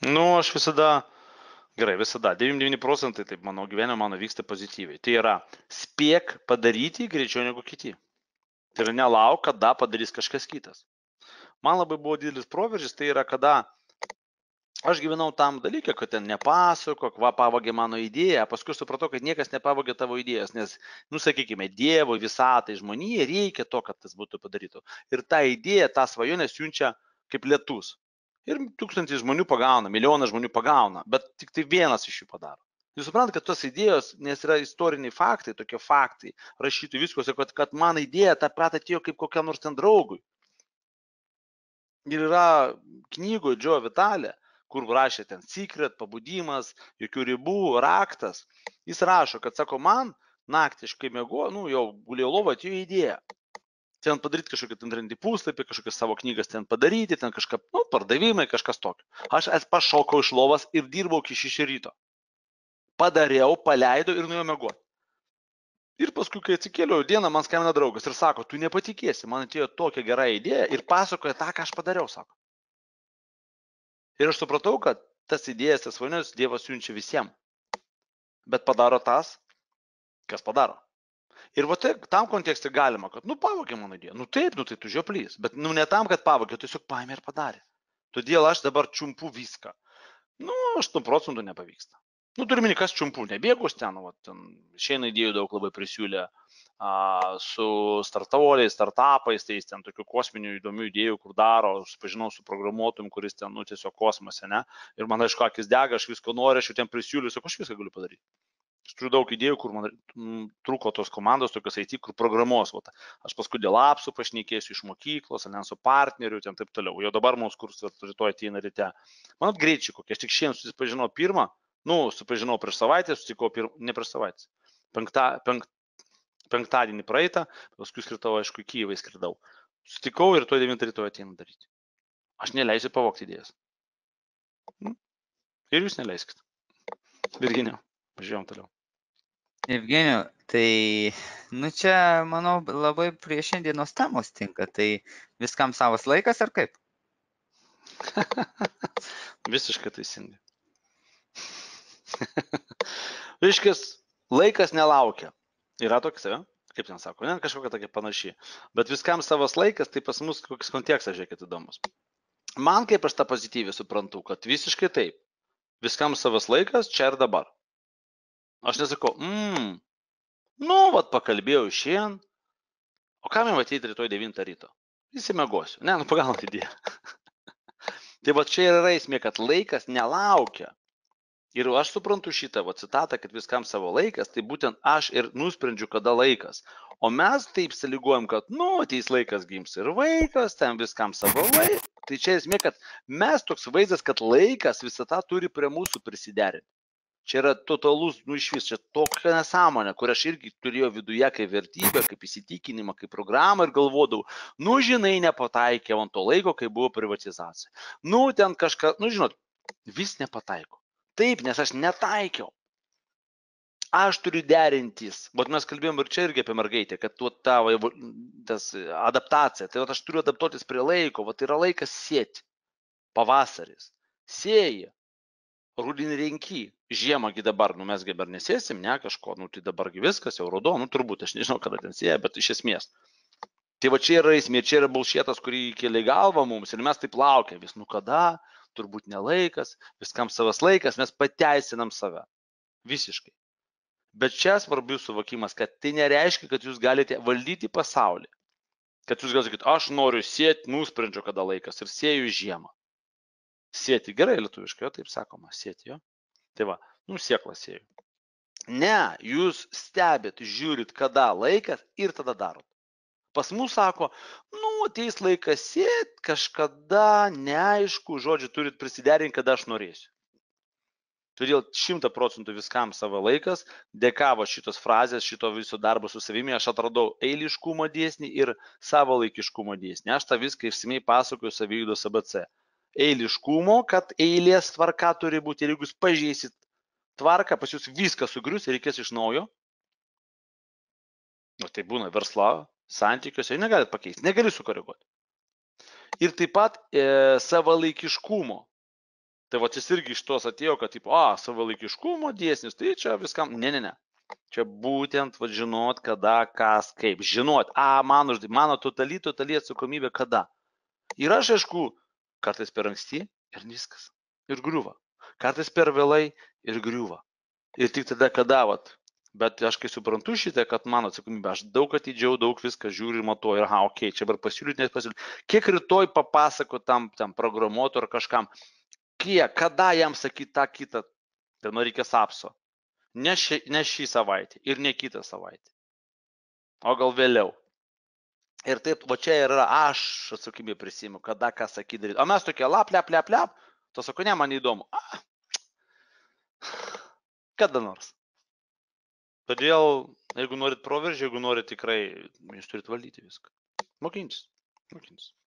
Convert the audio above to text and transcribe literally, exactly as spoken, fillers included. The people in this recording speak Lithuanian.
Nu, aš visada, gerai, visada, devyniasdešimt devyni procentai, taip mano gyvenime mano vyksta pozityviai. Tai yra, spėk padaryti greičiau negu kiti. Tai yra, nelauk, kada padarys kažkas kitas. Man labai buvo didelis proveržis, tai yra, kada aš gyvenau tam dalykę, kad ten nepasakok, va, pavogė mano idėją, paskui supratau, kad niekas nepavogė tavo idėjos, nes, nu, sakykime, Dievo, visatai, žmonijai reikia to, kad tas būtų padaryta. Ir ta idėja, tą svajonę siunčia kaip lietus. Ir tūkstantis žmonių pagauna, milijonas žmonių pagauna, bet tik tai vienas iš jų padaro. Jūs suprantate, kad tos idėjos, nes yra istoriniai faktai, tokie faktai, rašyti viskuose, kad, kad mano idėja tą pat atėjo kaip kokiam nors ten draugui. Ir yra knygoje Joe Vitale, kur rašė ten Secret, pabudimas, jokių ribų, raktas. Jis rašo, kad sako, man naktiškai mėgo, nu jau gulėjo lovo, atėjo idėja. Ten padaryti kažkokį ten randi puslapį, kažkokias savo knygas ten padaryti, ten kažką, nu, pardavimai, kažkas tokio. Aš es pašokau iš lovas ir dirbau iki šešių ryto. Padariau, paleidau ir nuėjau mėgoti. Ir paskui, kai atsikėliau dieną, man skambina draugas ir sako, tu nepatikėsi, man atėjo tokia gera idėja ir pasakoja tą, ką aš padariau, sako. Ir aš supratau, kad tas idėjas, tas svajonės Dievas siunčia visiems. Bet padaro tas, kas padaro. Ir va tai, tam kontekste galima, kad, nu, pavogė mano idėją. Nu taip, nu tai tu žioplys. Bet, nu, ne tam, kad pavogė, tiesiog paėmė ir padarė. Todėl aš dabar čiumpu viską. Nu, aštuonių procentų nepavyksta. Nu, turime, kas čiumpu, nebėgus ten, va, ten išeina idėjų daug labai prisiūlė a, su startavoliais, startupais, tai ten tokių kosminių įdomių idėjų, kur daro, susipažinau su programuotojum, kuris ten, nu, tiesiog kosmose, ne? Ir man, aišku, akis dega, aš visko noriu, aš jau ten prisiūliu, sakau, aš viską galiu padaryti. Aš turiu daug idėjų, kur man m, trūko tos komandos, tokios I T, kur programuos. Va, aš paskui dėl apsų pašnekėsiu iš mokyklos, ne su partneriu, ten taip toliau. Jau dabar mūsų kursas rytoj ateina ryte. Manot, greičiai kokie, aš tik šiandien susipažinau pirmą, nu, susipažinau prieš savaitę, susitikau pirmą, ne prieš savaitę. Penkta, penkt, penktadienį praeitą, paskui skridau, aišku, į Kyjivą skridau. Susitikau ir rytoj devintą rytoj ateina daryti. Aš neleisiu pavogti idėjas. Ir jūs neleiskit. Virginijau, važiuojam toliau. Evgenijau, tai, nu čia, manau, labai prie šiandienos temos tinka, tai viskam savas laikas ar kaip? Visiškai teisingai. Reiškės, laikas nelaukia. Yra toks, ja? Kaip ten sako, ne, kažkokia tokia panaši. Bet viskam savas laikas, tai pas mus koks kontekstas, žiūrėkit, įdomus. Man kaip aš tą pozityviai suprantu, kad visiškai taip. Viskam savas laikas, čia ir dabar. Aš nesakau, mmm, nu, vat pakalbėjau šiandien, o kam jau ateiti rytoj devintą ryto? Įsimegosiu. Ne, nu pagal idėją. Tai va čia yra esmė, kad laikas nelaukia. Ir aš suprantu šitą va, citatą, kad viskam savo laikas, tai būtent aš ir nusprendžiu, kada laikas. O mes taip sąlyguojam, kad, nu, ateis laikas gims ir vaikas, ten viskam savo laikas. Tai čia esmė, kad mes toks vaizdas, kad laikas visata turi prie mūsų prisiderinti. Čia yra totalus, nu iš vis, čia tokia nesąmonė, kur aš irgi turėjau viduje kaip vertybę, kaip įsitikinimą, kaip programą ir galvodavau, nu žinai, nepataikė ant to laiko, kai buvo privatizacija. Nu ten kažką, nu žinot, vis nepataiko. Taip, nes aš netaikiau. Aš turiu derintis. Bet mes kalbėjom ir čia irgi apie mergaitę, kad tu tavo tas adaptacija, tai aš turiu adaptuotis prie laiko, va tai yra laikas sėti. Pavasaris. Sėja. Rudinį renki, žiemągi dabar, nu mes dabar nesėsim, ne kažko, nu tai dabargi viskas, jau ruduo, nu turbūt, aš nežinau, kada ten sėja, bet iš esmės. Tai va čia yra esmė, čia yra bulšėtas, kurį įkėlė į galvą mums ir mes taip laukia, vis nu kada, turbūt nelaikas, viskam savas laikas, mes pateisinam save. Visiškai. Bet čia svarbus suvokimas, kad tai nereiškia, kad jūs galite valdyti pasaulį. Kad jūs galite sakyti, aš noriu sėti, nusprendžiu, kada laikas ir sėju žiemą. Sėti gerai lietuviškai, jo, taip sakoma, sėti, jo. Tai va, nu sėklą sėju. Ne, jūs stebėt, žiūrit, kada laikas ir tada darot. Pas mus sako, nu, ateis laikas sėti, kažkada, neaišku, žodžiu, turit prisiderinti, kada aš norėsiu. Todėl šimta procentų viskam savo laikas, dėkavo šitos frazės, šito viso darbo su savimi, aš atradau eiliškumo dėsnį ir savo laikiškumo dėsnį. Aš tą viską išsimiai pasakoju saviugdos A B C. Eiliškumo, kad eilės tvarka turi būti ir jeigu jūs pažeisit tvarką, pas jūs viskas sugrius ir reikės iš naujo. O tai būna verslo, santykiuose, negalit pakeisti, negali sukoreguoti. Ir taip pat e, savalaikiškumo. Tai va, jis irgi iš tos atėjo, kad, tipo, a, savalaikiškumo dėsnis, tai čia viskam, ne, ne, ne. Čia būtent, va, žinot, kada, kas, kaip, žinot, a, man uždai, mano totaliai, totaliai atsakomybė kada. Ir aš, aišku, kartais per anksti ir viskas. Ir griuva. Kartais per vėlai ir griuva. Ir tik tada, kada, va. Bet aš kai suprantu šitą, kad mano atsakomybė, aš daug atidžiau, daug viską žiūriu ir matau, ir, ha, okei, okay, čia bar pasiūlyti, nes pasiūlyti. Kiek rytoj papasako tam, tam programuotų ar kažkam, kiek, kada jam sakyti tą kitą, tai nu reikės apso. Ne, ši, ne šį savaitę ir ne kitą savaitę. O gal vėliau. Ir taip, va čia yra aš atsakymį prisimu, kada ką sakyti daryti. O mes tokie lap, lap, lap, lap, to sako, ne, man įdomu. A, kada nors. Todėl, jeigu norit proveržį, jeigu norit tikrai, jūs turit valdyti viską. Mokintis. Mokintis.